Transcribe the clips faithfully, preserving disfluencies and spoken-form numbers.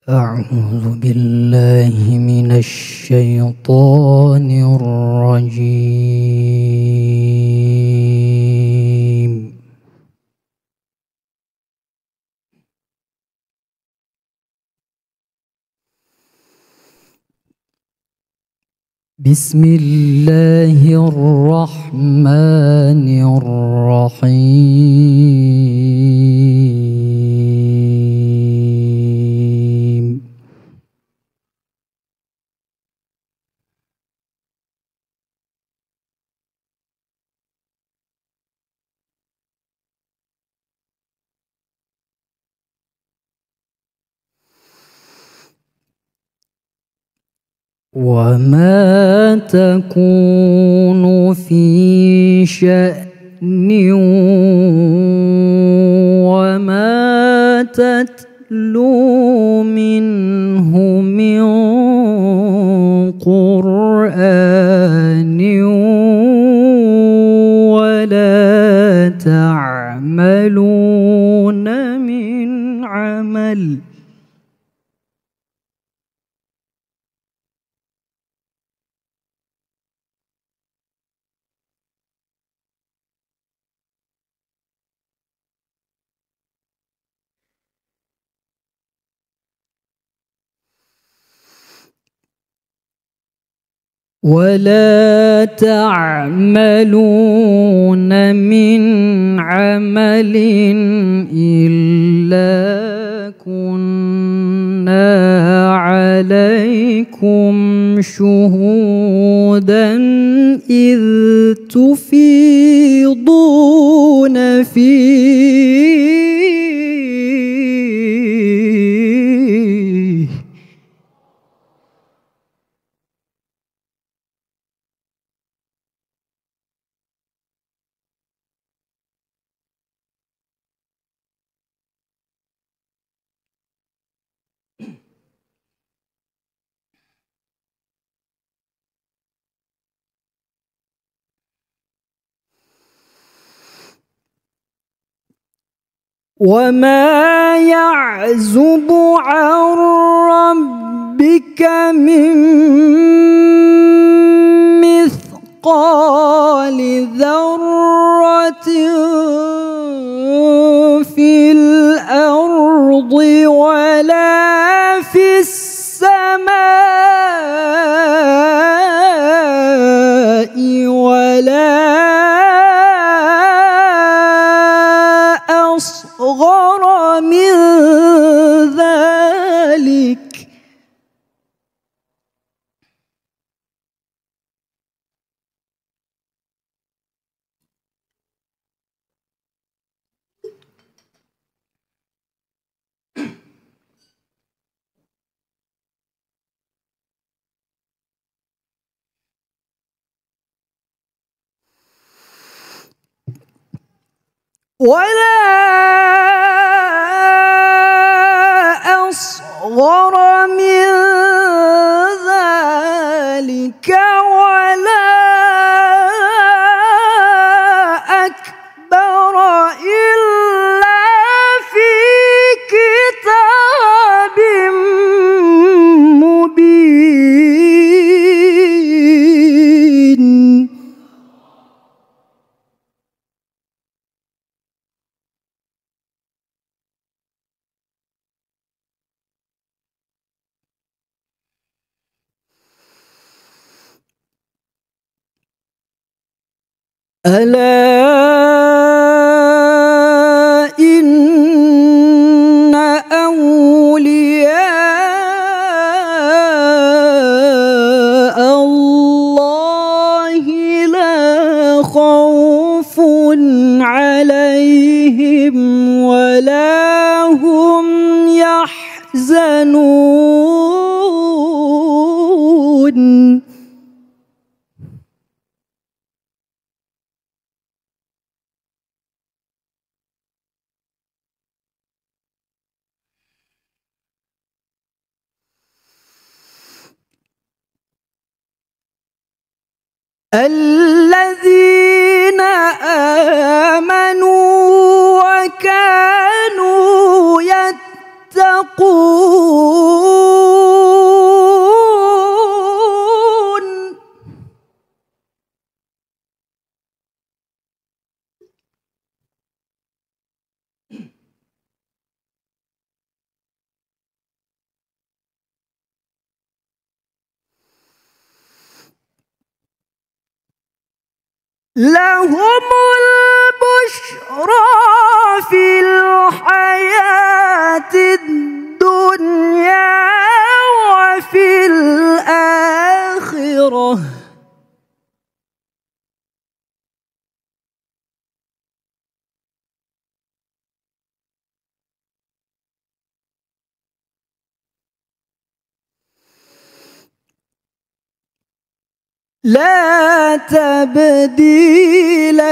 أعوذ بالله من الشيطان الرجيم. بسم الله الرحمن الرحيم. وما تكون في شأن وما تتلو منه من قرآن ولا تعملون من عمل ولا تعملون من عمل إلا كنا عليكم شهودا إذ تفيضون فيه وما يعزب عن ربك من مثقال ذرة في الأرض ولا في السماء ولا أصغر من ذلك ولا أصغر من ذلك ولا أكبر إلا في كتاب مبين. ألا إن أولياء الله لا خوف عليهم ولا هم يحزنون. الذين آمنوا وكانوا يتقون لهم البشرى في الحياة الدنيا وفي الآخرة لا تبديل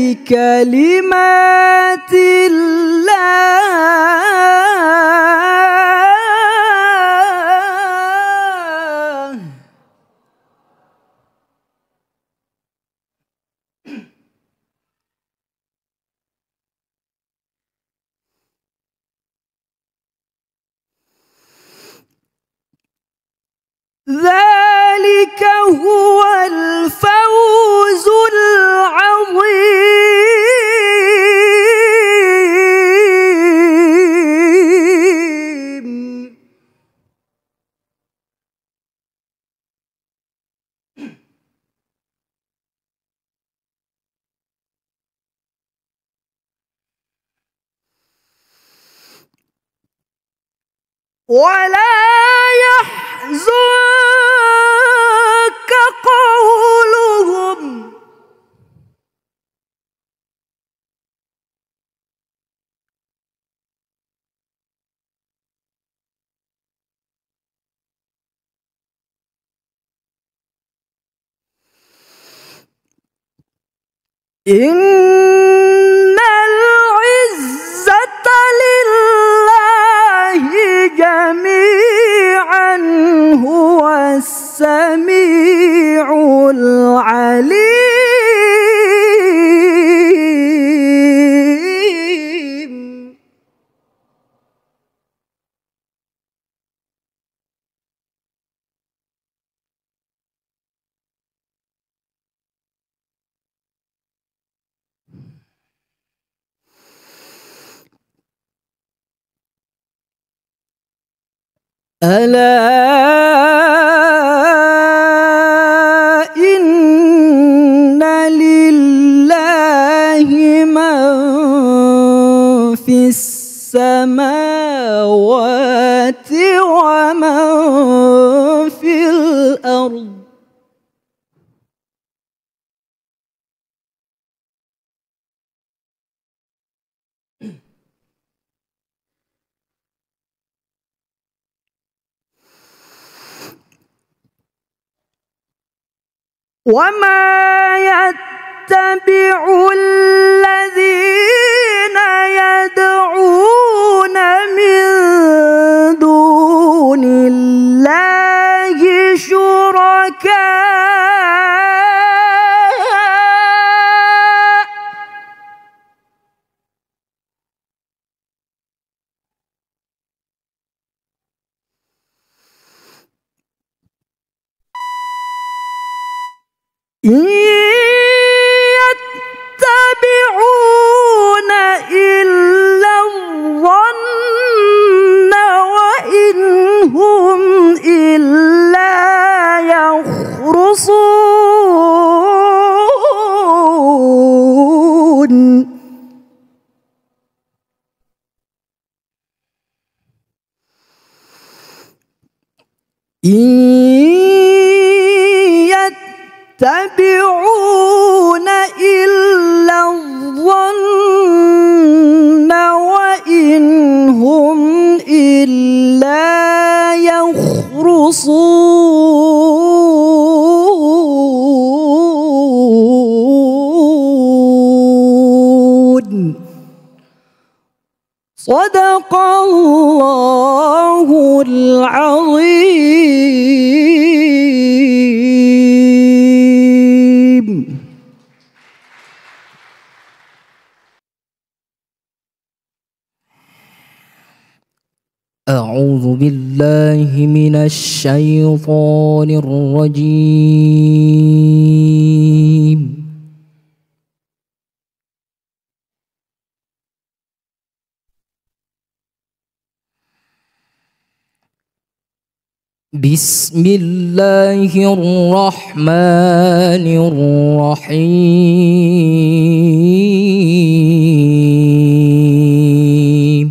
لكلمات الله ذلك هو الفوز العظيم. ولا يحزنك قولهم إن العزة لله جميعا هو السميع العليم. ألا إن لله من في السماوات ومن في الأرض وما يتبع الذين يدعون من دون الله شركاء إن يتبعون إلا الظن وإن هم إلا يخرصون. يتبعون إلا الظن وإن هم إلا يخرصون. صدق الله العظيم. أعوذ بالله من الشيطان الرجيم. بسم الله الرحمن الرحيم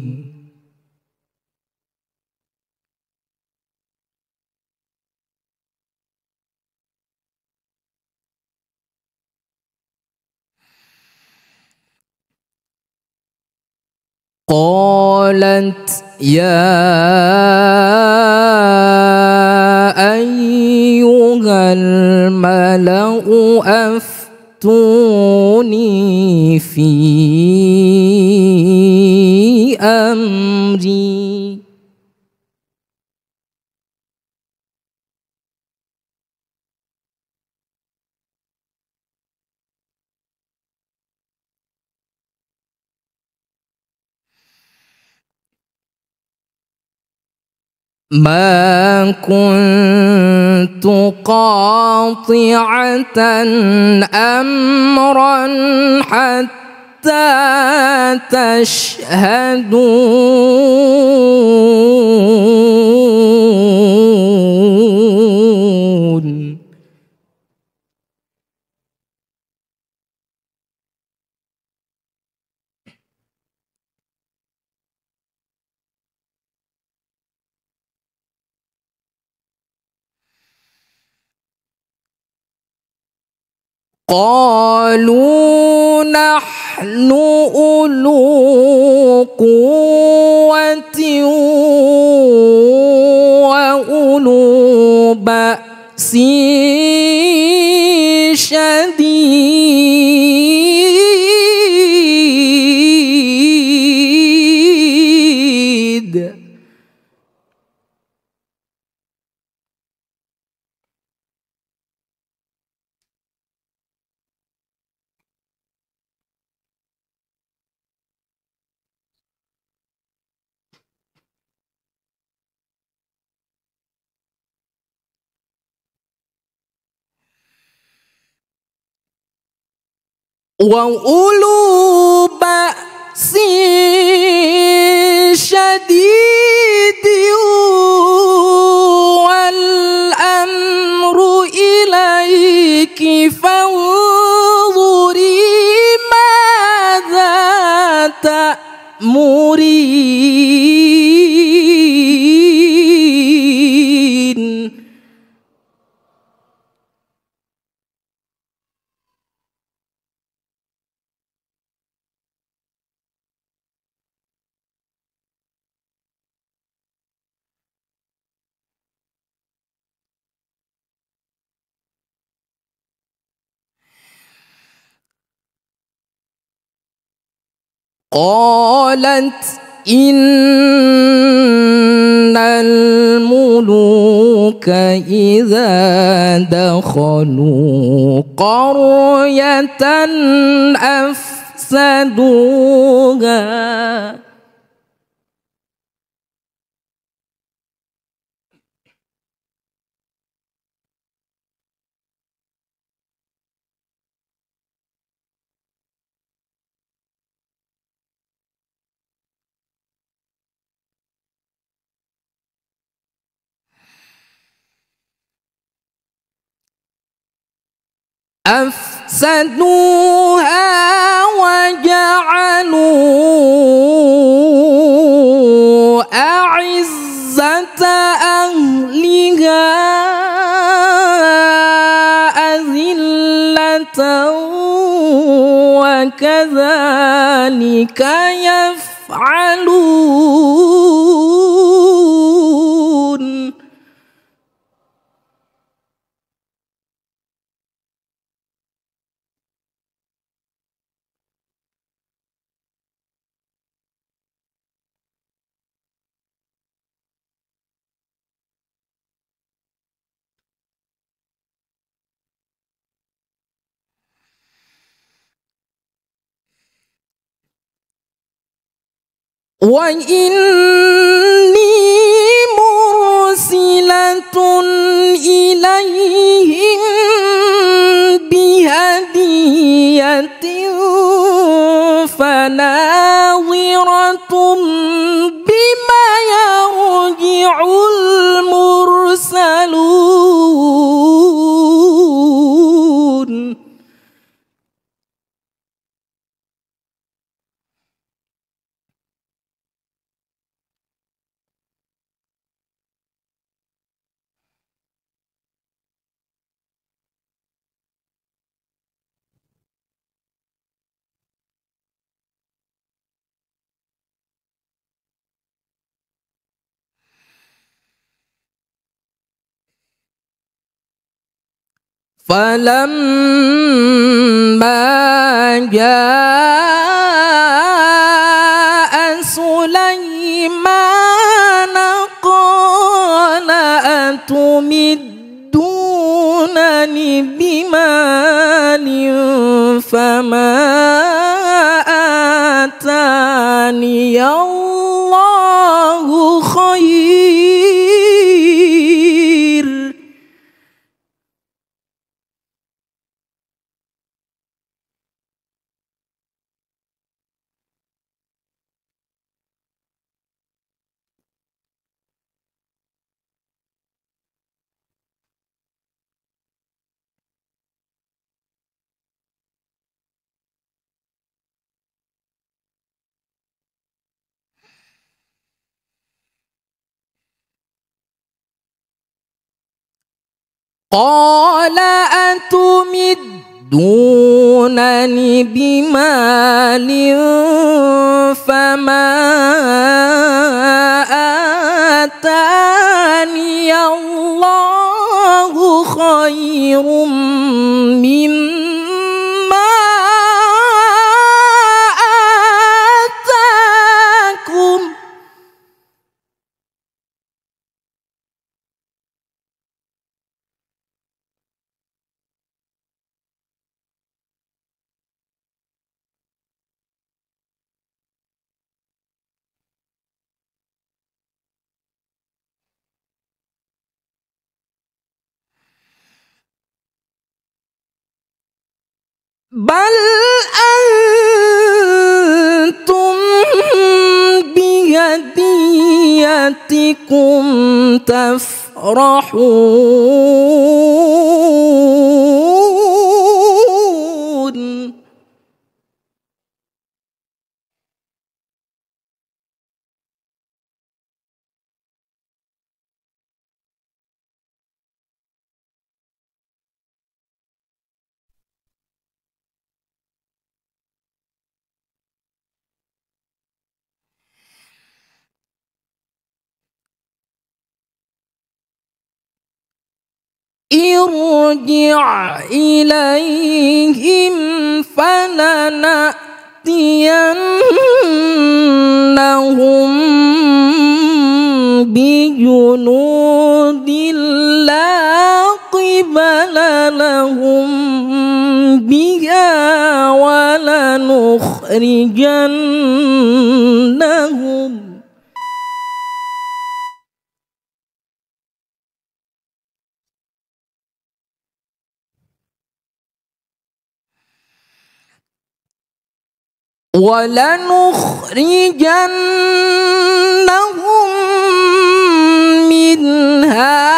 قالت يا أيها الملأ أفتوني في أمري ما كنت قاطعة أمرا حتى تشهدون قالوا نحن أولو قوة وأولو بأس شديد وأولو بأس شديد والأمر إليك فانظري ماذا تأمرين قالت إن الملوك إذا دخلوا قرية أفسدوها أفسدوها وجعلوا أعزة أهلها أذلة وكذلك يفعلون وإني مرسلة إليهم بهدية فناظرة بما يرجع المرسلون فلما جاء سليمان قال أتمدونني بمال فما آتاني الله خير قال أتمدونني بمال فما آتاني الله خير مما آتاكم بل أنتم بهديتكم تفرحون ارجع إليهم فلنأتينهم بجنود لا قبل لهم بها ولنخرجنهم ولنخرجنهم منها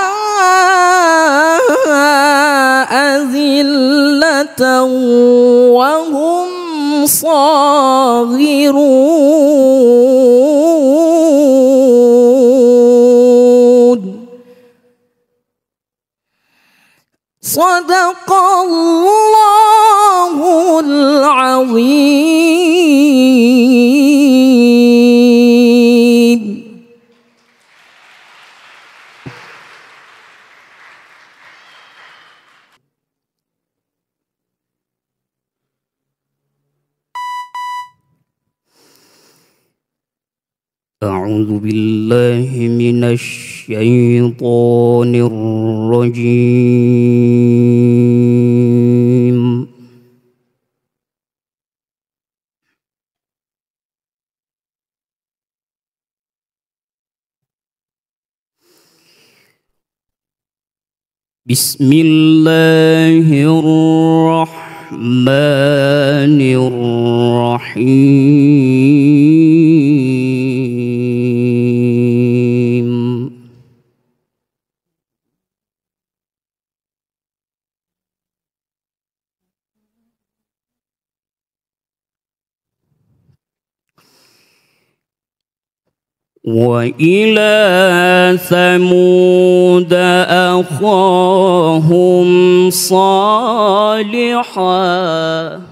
أذلة وهم صاغرون صدق الله العظيم. أعوذ بالله من الشيطان الرجيم. بسم الله الرحمن الرحيم. وإلى ثمود أخاهم صالحا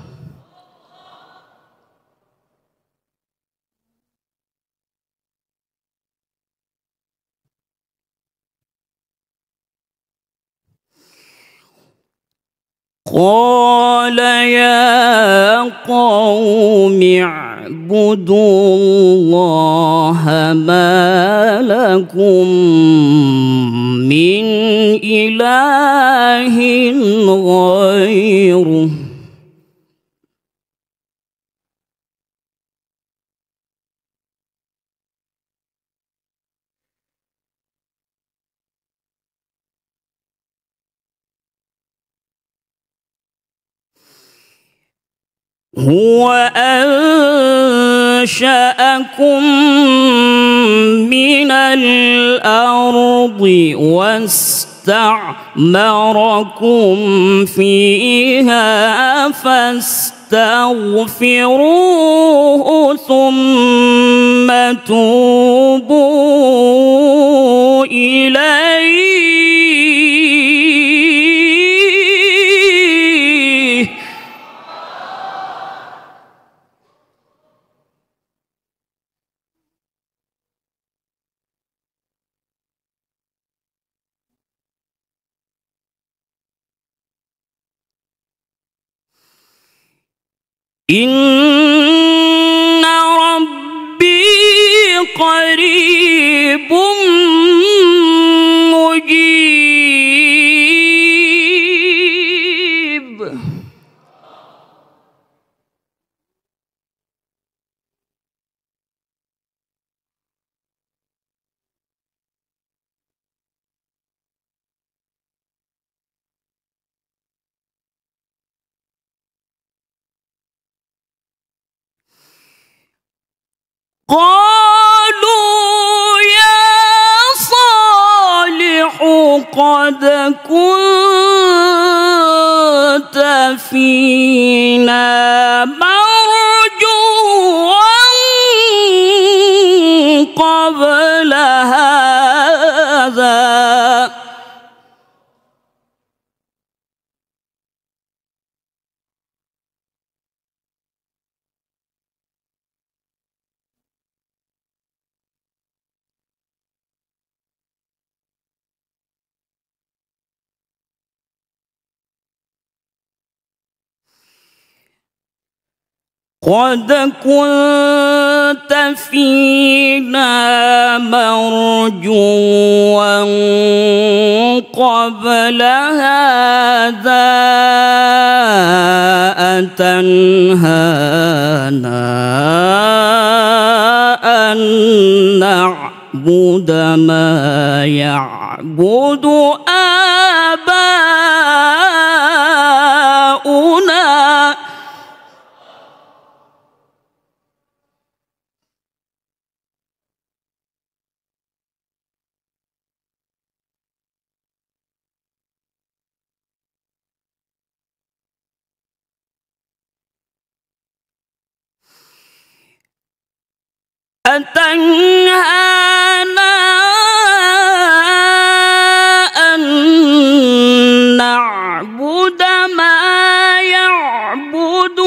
قال يا قوم اعبدوا الله ما لكم من إله غيره هو أنشأكم من الأرض واستعمركم فيها فاستغفروه ثم توبوا إليه إن ربي قريب مجيب قالوا يا صالح قد كنت فينا مرجوا قبل هذا قد كنت فينا مرجوا قبل هذا أتنهانا أن نعبد ما يعبد آباؤنا أتنهانا أن نعبد ما يعبد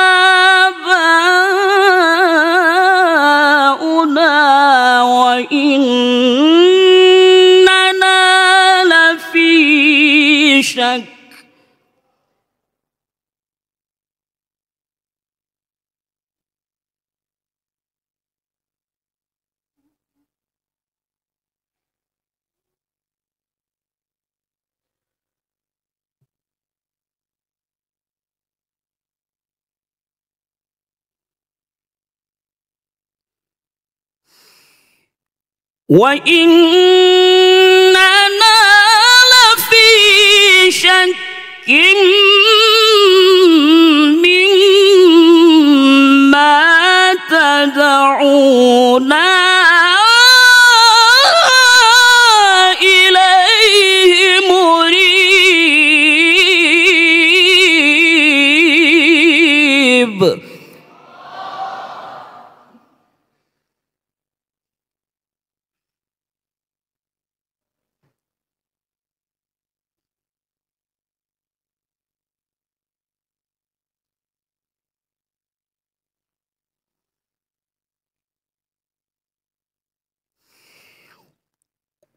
آباؤنا وإننا لفي شك وإننا لفي شك مما تدعونا إليه مريب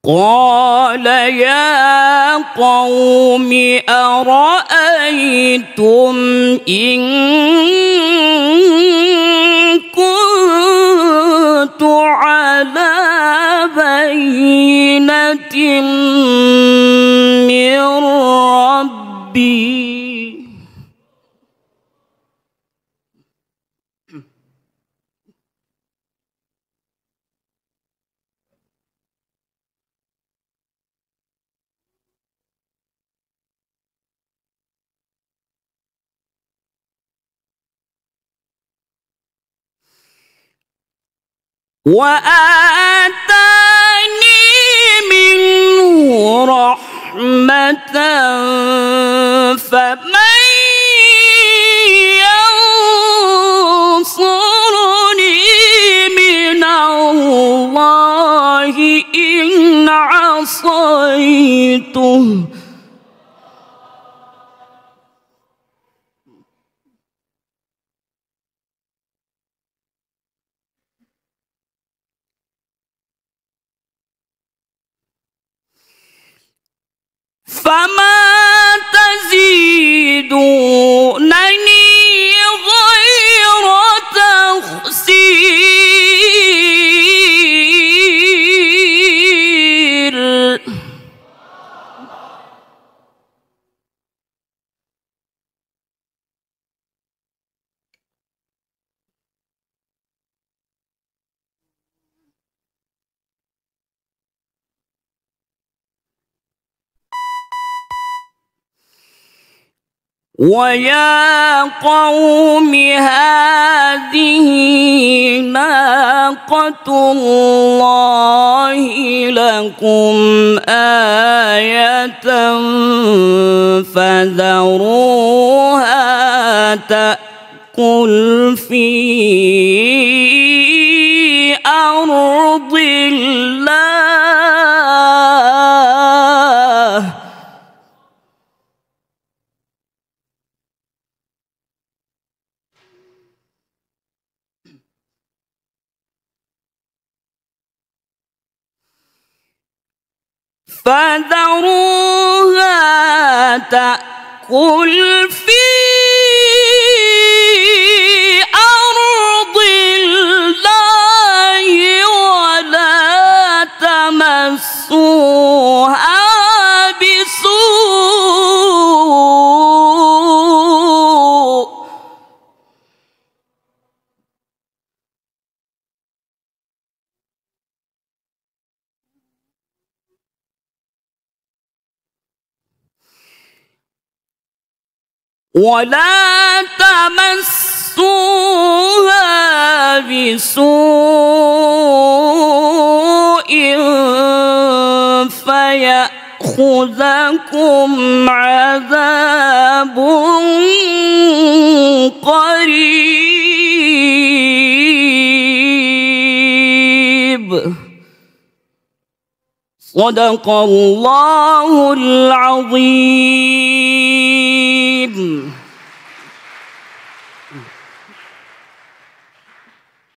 قال يا قوم أرأيتم إن كنت على بينة من ربي وآتاني منه رحمة فمن ينصرني من الله إن عصيته فما تزيدونني غير تخسير ويا قوم هذه ناقة الله لكم آية فذروها تأكل في أرض الله فذروها تأكل في أرض الله ولا تمسوها بسوء ولا تمسوها بسوء فيأخذكم عذاب قريب. صدق الله العظيم.